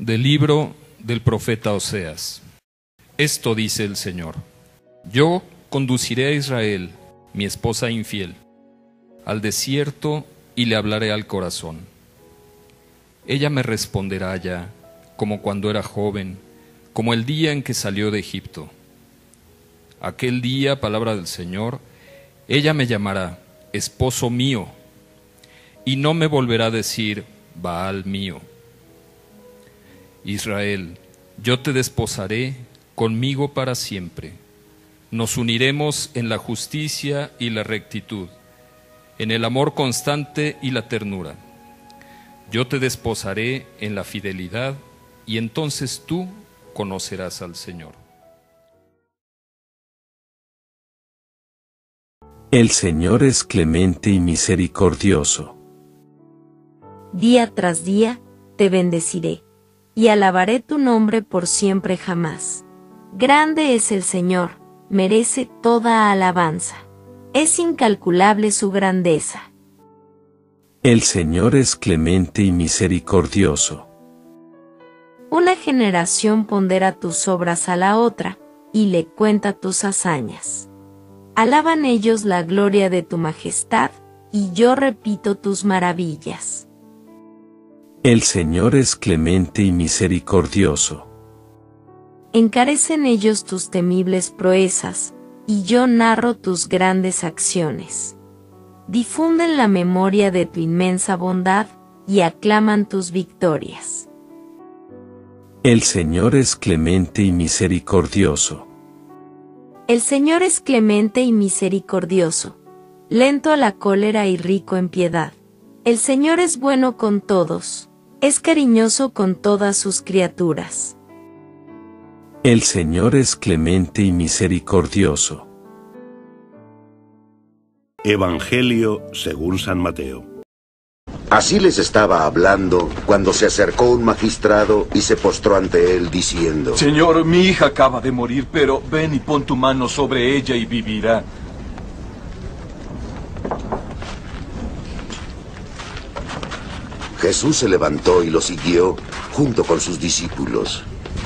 Del libro del profeta Oseas. Esto dice el Señor: Yo conduciré a Israel, mi esposa infiel, al desierto y le hablaré al corazón. Ella me responderá ya, como cuando era joven, como el día en que salió de Egipto. Aquel día, palabra del Señor, ella me llamará esposo mío, y no me volverá a decir Baal mío. Israel, yo te desposaré conmigo para siempre. Nos uniremos en la justicia y la rectitud, en el amor constante y la ternura. Yo te desposaré en la fidelidad, y entonces tú conocerás al Señor. El Señor es clemente y misericordioso. Día tras día te bendeciré, y alabaré tu nombre por siempre jamás. Grande es el Señor, merece toda alabanza. Es incalculable su grandeza. El Señor es clemente y misericordioso. Una generación pondera tus obras a la otra, y le cuenta tus hazañas. Alaban ellos la gloria de tu majestad, y yo repito tus maravillas. El Señor es clemente y misericordioso. Encarecen ellos tus temibles proezas, y yo narro tus grandes acciones. Difunden la memoria de tu inmensa bondad, y aclaman tus victorias. El Señor es clemente y misericordioso. El Señor es clemente y misericordioso, lento a la cólera y rico en piedad. El Señor es bueno con todos, es cariñoso con todas sus criaturas. El Señor es clemente y misericordioso. Evangelio según San Mateo. Así les estaba hablando cuando se acercó un magistrado y se postró ante él diciendo: Señor, mi hija acaba de morir, pero ven y pon tu mano sobre ella y vivirá. Jesús se levantó y lo siguió junto con sus discípulos.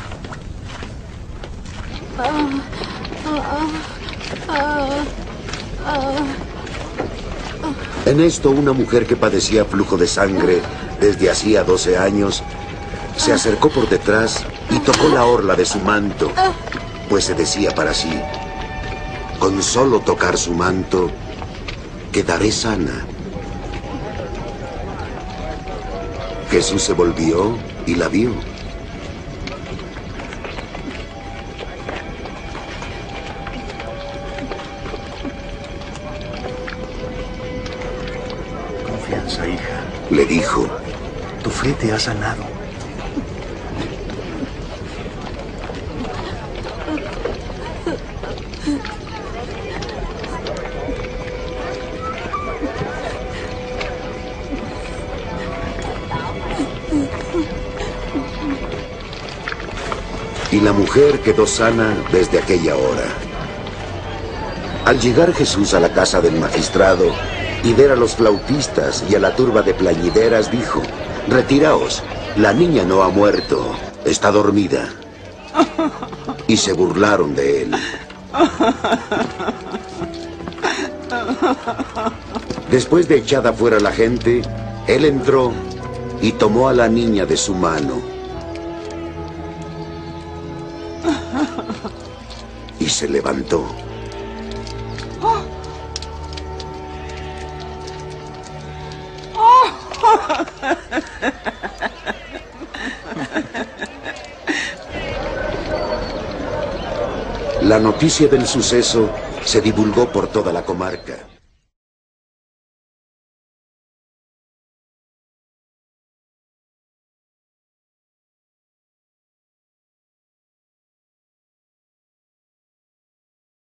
En esto, una mujer que padecía flujo de sangre desde hacía 12 años se acercó por detrás y tocó la orla de su manto, pues se decía para sí: con solo tocar su manto quedaré sana. Jesús se volvió y la vio. Confianza, hija. Le dijo: Tu fe te ha sanado. Y la mujer quedó sana desde aquella hora. Al llegar Jesús a la casa del magistrado y ver a los flautistas y a la turba de plañideras, dijo: retiraos, la niña no ha muerto, está dormida. Y se burlaron de él. Después de echada fuera la gente, él entró y tomó a la niña de su mano. Y se levantó. La noticia del suceso se divulgó por toda la comarca.